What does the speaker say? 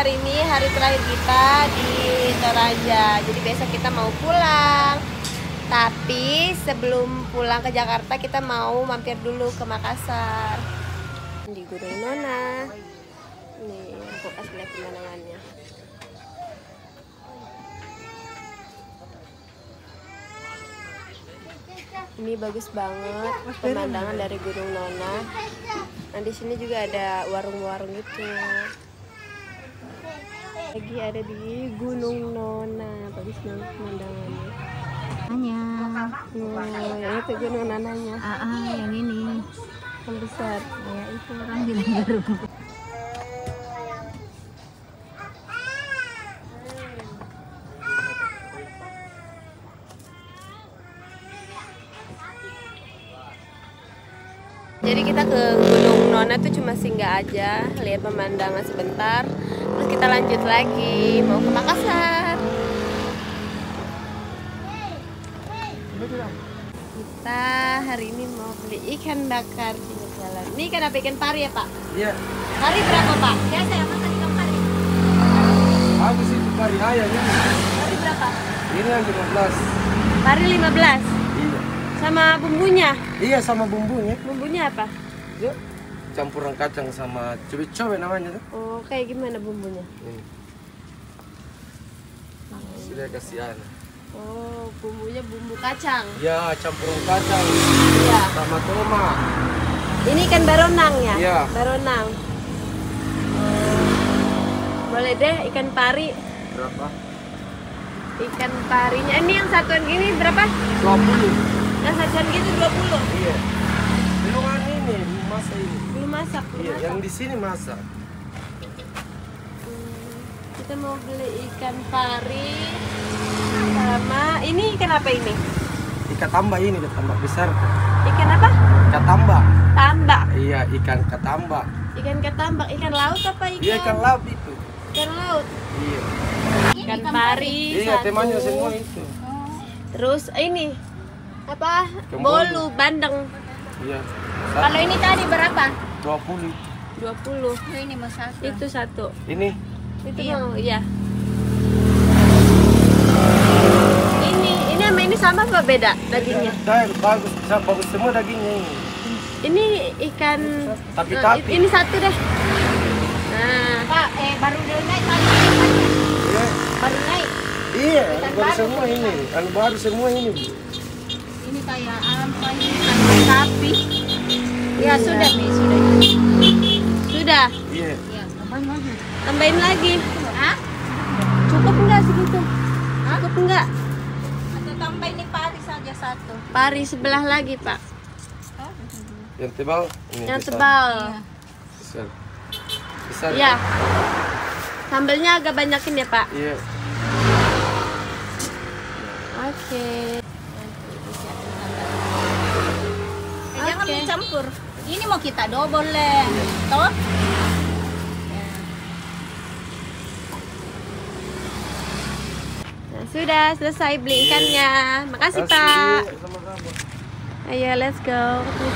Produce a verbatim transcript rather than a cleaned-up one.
hari ini hari terakhir kita di Toraja. Jadi besok kita mau pulang. Tapi sebelum pulang ke Jakarta kita mau mampir dulu ke Makassar. Di Gunung Nona. Nih, aku kasih lihat pemandangannya. Ini bagus banget pemandangan dari Gunung Nona. Nah, di sini juga ada warung-warung itu. Lagi ada di Gunung Nona, bagus banget pemandangannya. Hanya. Oh, yang itu Gunung Nonanya. Ah, ah, yang ini. Yang besar. Ya itu orang bilang baru. Jadi kita ke Gunung Nona tuh cuma singgah aja, lihat pemandangan sebentar, terus kita lanjut lagi mau ke Makassar. Kita hari ini mau beli ikan bakar di jalan. Ini ikan apa? Ikan pari ya Pak? Iya. Pari berapa Pak? Ya saya makan ikan pari. Bagus itu pari ayam ini. Pari berapa? Ini yang lima belas. Pari lima belas. Iya. Sama bumbunya? Iya sama bumbunya. Bumbunya apa? Ya. Campuran kacang sama cubit-cubit namanya tuh. Oh, kayak gimana bumbunya? Ini. Sudah kasihan. Oh, bumbunya bumbu kacang. Ya, campuran kacang. Iya. Sama tomat. Ini ikan baronang ya? Iya. Baronang. Oh. Boleh deh ikan pari. Berapa? Ikan parinya. Ini yang satuan gini berapa? dua puluh. Yang satuan gitu dua puluh. Iya. Belum ini, belum masak ini. Belum masak, belum Iya, masak. yang di sini masak. Hmm, kita mau beli ikan pari sama ini ikan apa ini? Ikan tambak ini, ikan tambak besar. Ikan apa? Ikan tambak. Tambak. Iya, ikan ketambak. Ikan ketambak, ikan laut apa ikan? Iya, ikan laut itu. Ikan laut. Iya. Ikan pari. Iya, satu. temanya semua itu. Terus ini apa? Ikan Bolu, bandeng. Iya. Kalau ini tadi berapa? dua puluh. dua puluh. Oh, ini mau satu. Itu satu. Ini Itu Iya. mau, iya. Ini ini sama ini sama apa beda dagingnya? Saya bagus, saya bagus semua dagingnya ini. Ini ikan Tapi-tapi. Nah, ini satu deh. Nah, Pak, eh baru naik tadi. Iya. Baru naik. Iya, Ikan baru baru. semua ini. Anu baru semua ini. Bu. Ini kayak apa ini? Kayak sapi. Ya sudah nih, sudah. sudah. Iya. Ya, tambahin lagi. Tambahin lagi. Hah? Cukup enggak segitu? Cukup enggak? Atau tambahin ini pari saja satu. Pari sebelah lagi, Pak. Yang tebal ini. Yang besar. tebal. Iya. Besar. Besar. Iya. Sambelnya agak banyakin ya, Pak. Iya. Oke. Eh, jangan Oke. dicampur. Ini mau kita double leh. Toh? Nah, sudah selesai beli ikannya. Makasih, Kasih. Pak. Sama-sama. Ayo, let's go.